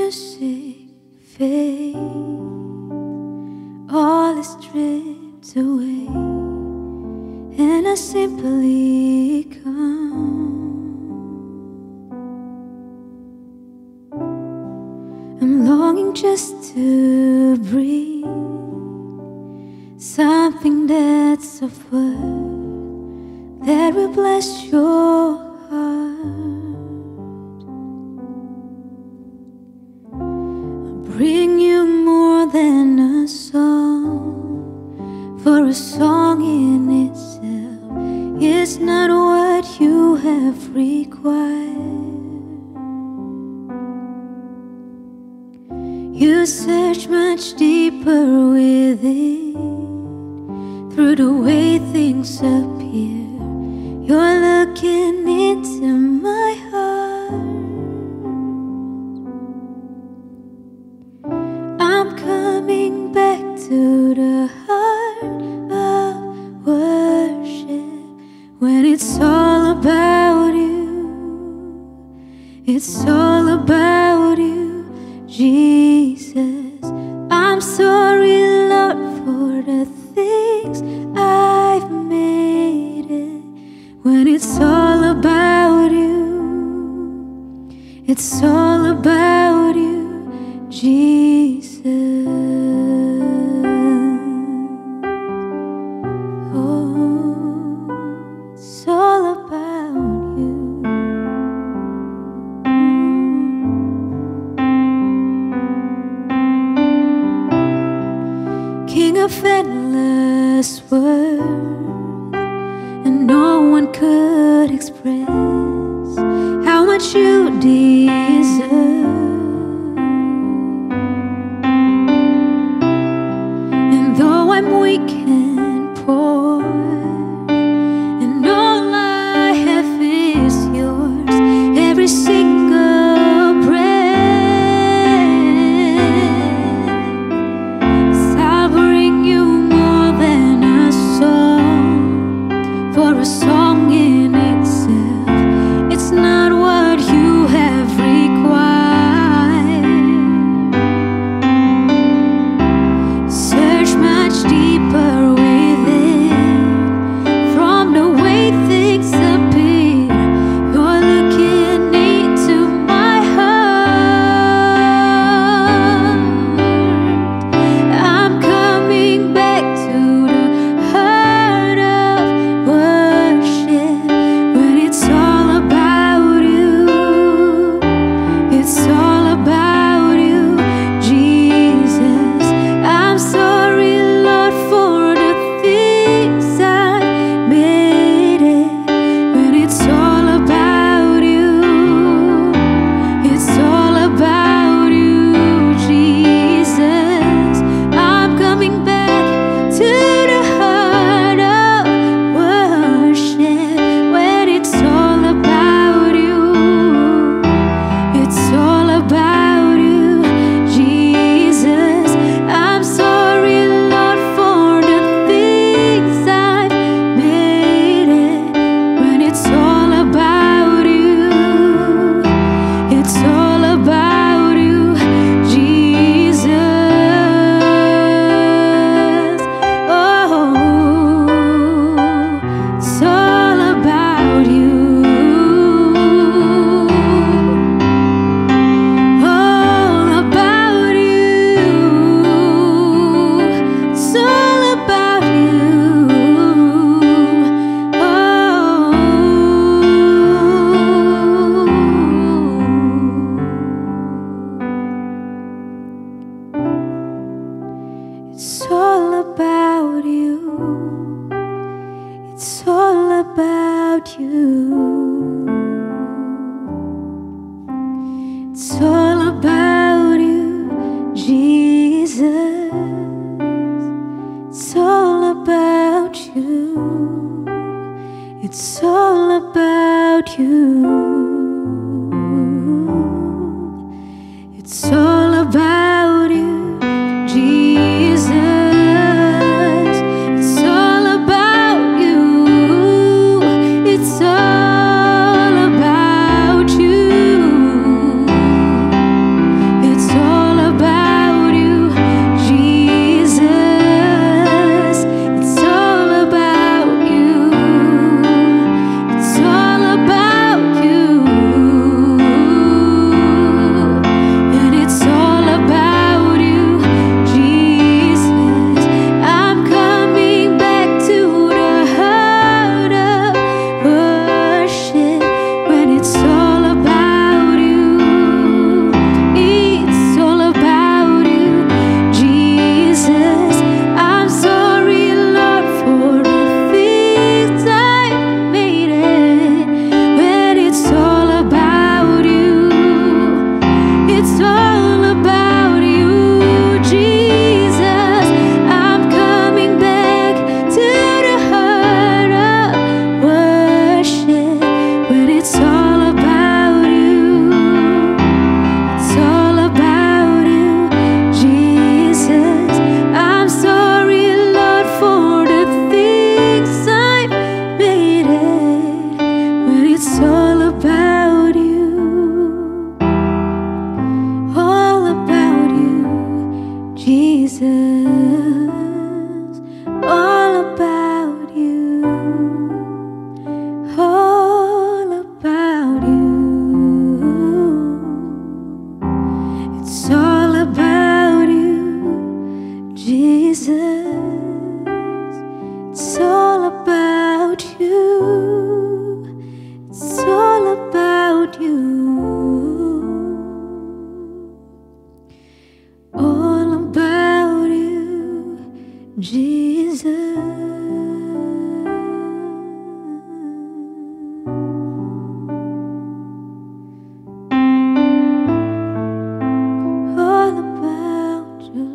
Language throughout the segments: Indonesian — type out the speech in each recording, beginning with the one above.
music fades, all is stripped away, and I simply come. I'm longing just to breathe something that's of worth that will bless your heart. I'll bring you more than a song, for a song in itself is not what you have required. You search much deeper within, through the way things appear. You're looking into my heart. I'm coming back to the heart of worship, when it's all about you. It's all about you, Jesus. I'm sorry, Lord, for the things I've made it. When it's all about you, it's all about you, Jesus. Oh, it's all about you. King of endless worth, and no one could express how much you deserve. And though I'm weak and poor, and all I have is yours, every single breath, I'll bring you more than a song, for a song in itself, it's not what you have required. Search much deeper within, from the way things appear. You're looking into my heart. I'm coming back to the heart of worship, when it's all about you. It's all about you, Jesus. I'm sorry, Lord, for the things I've made it. When it's all about you, it's all about you, Jesus. I'm coming back to the heart of worship, when it's all about you. It's all about you, Jesus. I'm sorry, Lord, for the things I've made it. When it's all about you, it's all about you, Jesus. Oh, it's all about you. All about you. It's all about you. It's all about you. It's all about you. It's all about you, Jesus. It's all about you. It's all about you. It's all about you, Jesus. It's all about you. It's all Jesus. All about you,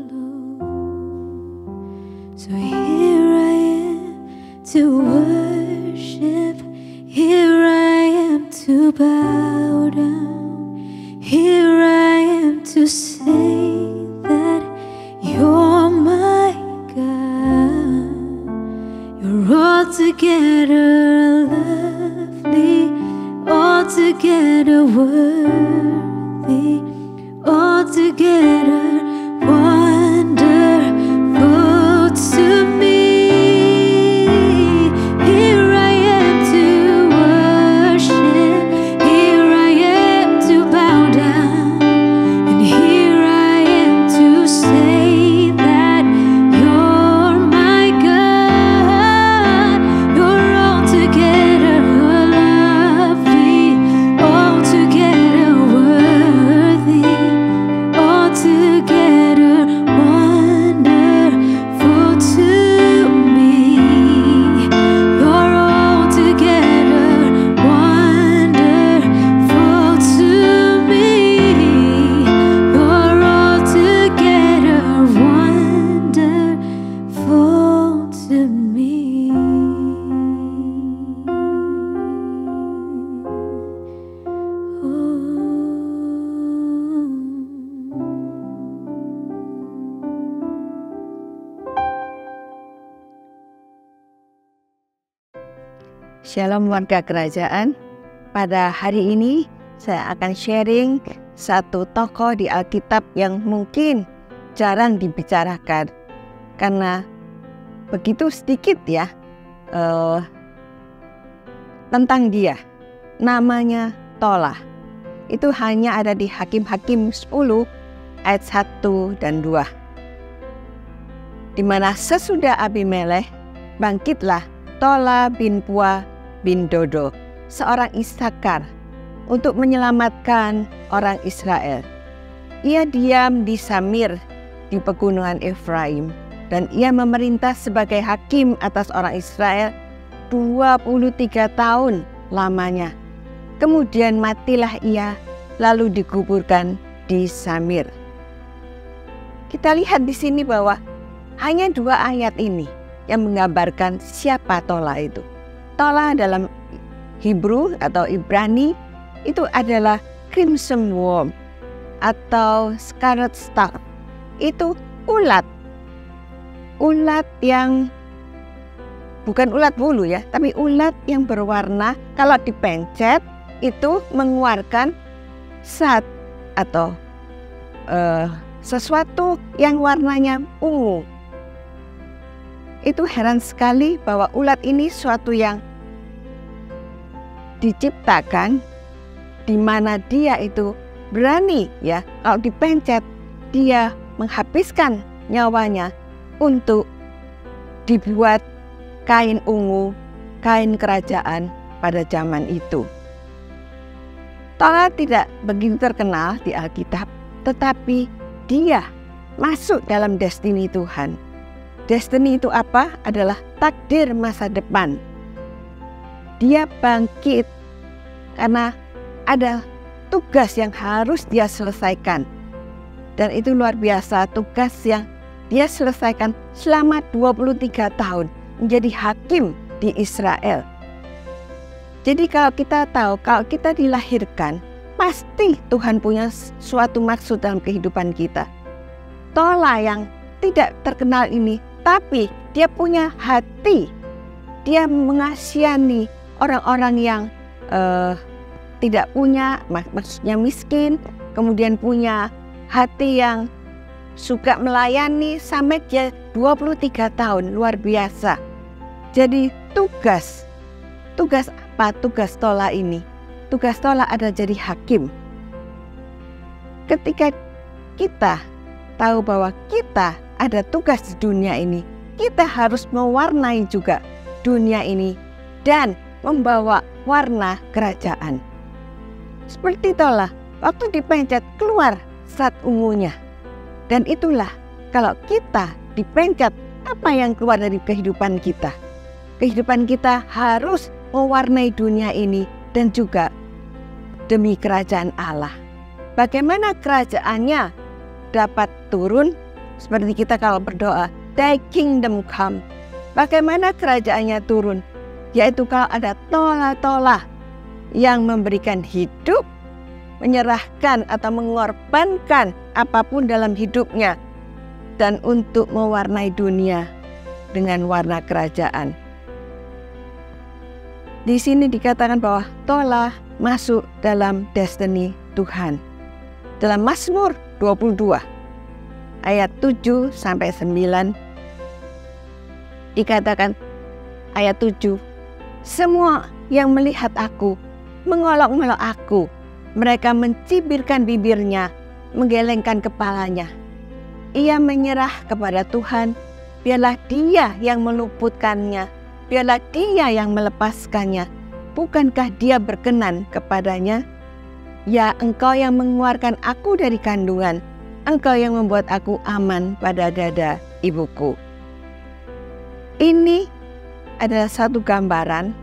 Lord. So here I am to worship. Here I am to bow down. Here I am to say that you're my God. You're altogether lovely, altogether worthy, altogether wonderful to me. Here I am to worship, here I am to bow down, and here I am to say that you're my God. You're altogether lovely, altogether worthy, altogether wonderful to me. You're altogether wonderful to me. You're altogether wonderful to me. Shalom warga kerajaan. Pada hari ini saya akan sharing satu tokoh di Alkitab yang mungkin jarang dibicarakan karena begitu sedikit ya tentang dia. Namanya Tola. Itu hanya ada di Hakim-Hakim 10 ayat 1 dan 2. Di mana sesudah Abimelekh bangkitlah Tola bin Pua bin Dodo, seorang Isakar, untuk menyelamatkan orang Israel. Ia diam di Samir di pegunungan Efraim, dan ia memerintah sebagai hakim atas orang Israel 23 tahun lamanya. Kemudian matilah ia, lalu dikuburkan di Samir. Kita lihat di sini bahwa hanya 2 ayat ini yang menggambarkan siapa Tola itu. Tola dalam Hebrew atau Ibrani itu adalah crimson worm atau scarlet start. Itu ulat. Ulat yang bukan ulat bulu ya, tapi ulat yang berwarna kalau dipencet itu mengeluarkan zat atau sesuatu yang warnanya ungu. Itu heran sekali bahwa ulat ini suatu yang diciptakan di mana dia itu berani ya, kalau dipencet dia menghabiskan nyawanya untuk dibuat kain ungu, kain kerajaan pada zaman itu. Tola tidak begitu terkenal di Alkitab, tetapi dia masuk dalam destiny Tuhan. Destiny itu apa? Adalah takdir masa depan. Dia bangkit karena ada tugas yang harus dia selesaikan. Dan itu luar biasa, tugas yang dia selesaikan selama 23 tahun menjadi hakim di Israel. Jadi kalau kita tahu, kalau kita dilahirkan, pasti Tuhan punya suatu maksud dalam kehidupan kita. Tola yang tidak terkenal ini, tapi dia punya hati. Dia mengasihani orang-orang yang tidak punya, maksudnya miskin, kemudian punya hati yang suka melayani sampai dia 23 tahun, luar biasa. Jadi tugas apa tugas Tola ini? Tugas Tola adalah jadi hakim. Ketika kita tahu bahwa kita ada tugas di dunia ini, kita harus mewarnai juga dunia ini dan membawa warna kerajaan. Seperti Tola, waktu dipencet keluar zat ungunya. Dan itulah kalau kita dipencet apa yang keluar dari kehidupan kita? Kehidupan kita harus mewarnai dunia ini dan juga demi kerajaan Allah. Bagaimana kerajaannya dapat turun? Seperti kita kalau berdoa, Thy kingdom come. Bagaimana kerajaannya turun? Yaitu kalau ada tola-tola yang memberikan hidup, menyerahkan atau mengorbankan apapun dalam hidupnya, dan untuk mewarnai dunia dengan warna kerajaan. Di sini dikatakan bahwa tola masuk dalam destiny Tuhan. Dalam Mazmur 22 ayat 7 sampai 9 dikatakan ayat 7, semua yang melihat aku mengolok-olok aku, mereka mencibirkan bibirnya, menggelengkan kepalanya. Ia menyerah kepada Tuhan, biarlah Dia yang meluputkannya, biarlah Dia yang melepaskannya. Bukankah Dia berkenan kepadanya? Ya, Engkau yang mengeluarkan aku dari kandungan, Engkau yang membuat aku aman pada dada ibuku. Ini adalah satu gambaran,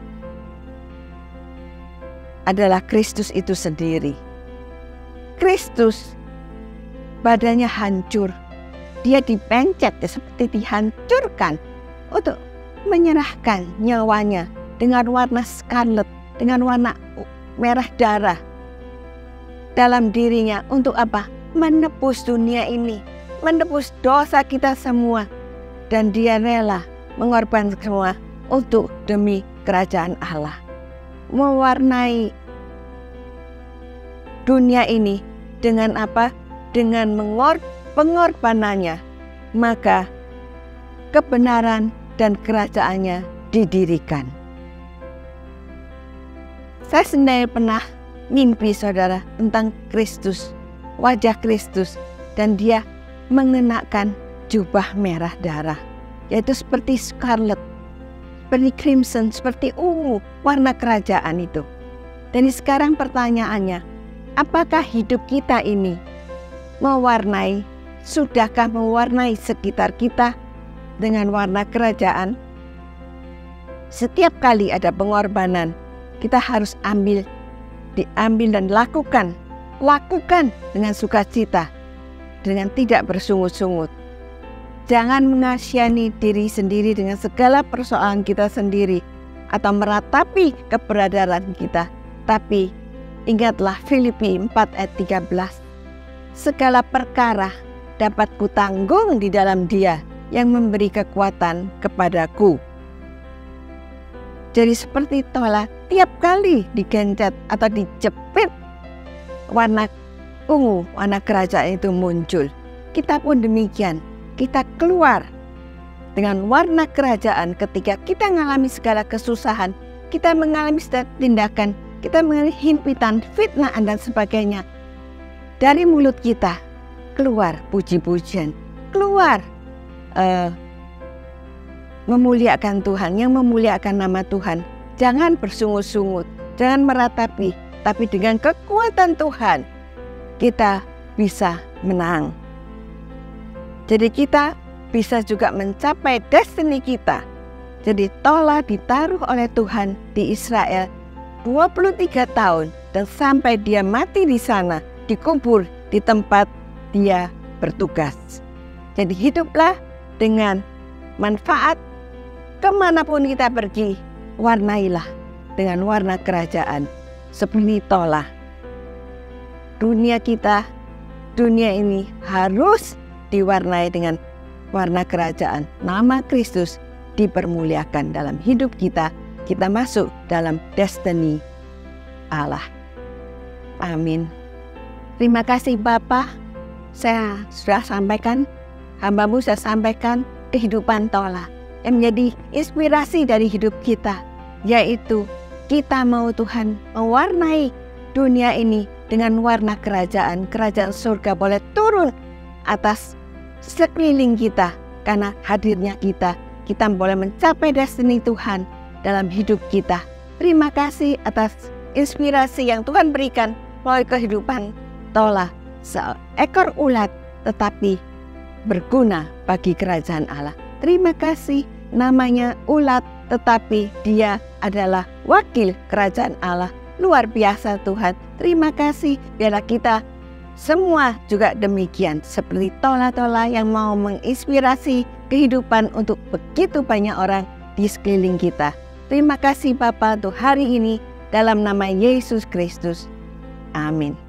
adalah Kristus itu sendiri. Kristus badannya hancur, Dia dipencet seperti dihancurkan untuk menyerahkan nyawanya dengan warna scarlet, dengan warna merah darah dalam dirinya. Untuk apa? Menebus dunia ini, menebus dosa kita semua. Dan Dia rela mengorbankan semua untuk demi kerajaan Allah, mewarnai dunia ini dengan apa? Dengan pengorbanannya, maka kebenaran dan kerajaannya didirikan. Saya sendiri pernah mimpi, saudara, tentang Kristus, wajah Kristus, dan Dia mengenakan jubah merah darah, yaitu seperti scarlet, seperti crimson, seperti ungu, warna kerajaan itu. Dan sekarang pertanyaannya, apakah hidup kita ini mewarnai, sudahkah mewarnai sekitar kita dengan warna kerajaan? Setiap kali ada pengorbanan, kita harus diambil dan lakukan dengan sukacita, dengan tidak bersungut-sungut. Jangan mengasihani diri sendiri dengan segala persoalan kita sendiri atau meratapi keberadaan kita. Tapi ingatlah Filipi 4 ayat 13. Segala perkara dapat kutanggung di dalam Dia yang memberi kekuatan kepadaku. Jadi seperti tola, tiap kali digencet atau dijepit, warna ungu, warna kerajaan itu muncul. Kita pun demikian, kita keluar dengan warna kerajaan ketika kita mengalami segala kesusahan, kita mengalami setiap tindakan, kita mengalami himpitan, fitnaan dan sebagainya. Dari mulut kita keluar puji-pujian, keluar memuliakan Tuhan, yang memuliakan nama Tuhan. Jangan bersungut-sungut, jangan meratapi, tapi dengan kekuatan Tuhan kita bisa menang. Jadi kita bisa juga mencapai destiny kita. Jadi tola ditaruh oleh Tuhan di Israel 23 tahun dan sampai Dia mati di sana, dikubur di tempat Dia bertugas. Jadi hiduplah dengan manfaat, kemanapun kita pergi, warnailah dengan warna kerajaan seperti tola. Dunia kita, dunia ini harus diwarnai dengan warna kerajaan. Nama Kristus dipermuliakan dalam hidup kita. Kita masuk dalam destiny Allah. Amin. Terima kasih Bapa, saya sudah sampaikan, hamba-Mu saya sampaikan kehidupan tola yang menjadi inspirasi dari hidup kita, yaitu kita mau Tuhan mewarnai dunia ini dengan warna kerajaan. Kerajaan surga boleh turun atas sekeliling kita, karena hadirnya kita boleh mencapai destiny Tuhan dalam hidup kita. Terima kasih atas inspirasi yang Tuhan berikan melalui kehidupan tola, seekor ulat tetapi berguna bagi kerajaan Allah. Terima kasih, namanya ulat, tetapi dia adalah wakil kerajaan Allah. Luar biasa Tuhan. Terima kasih. Biarlah kita semua juga demikian, seperti Tola-Tola yang mau menginspirasi kehidupan untuk begitu banyak orang di sekeliling kita. Terima kasih Bapa untuk hari ini, dalam nama Yesus Kristus. Amin.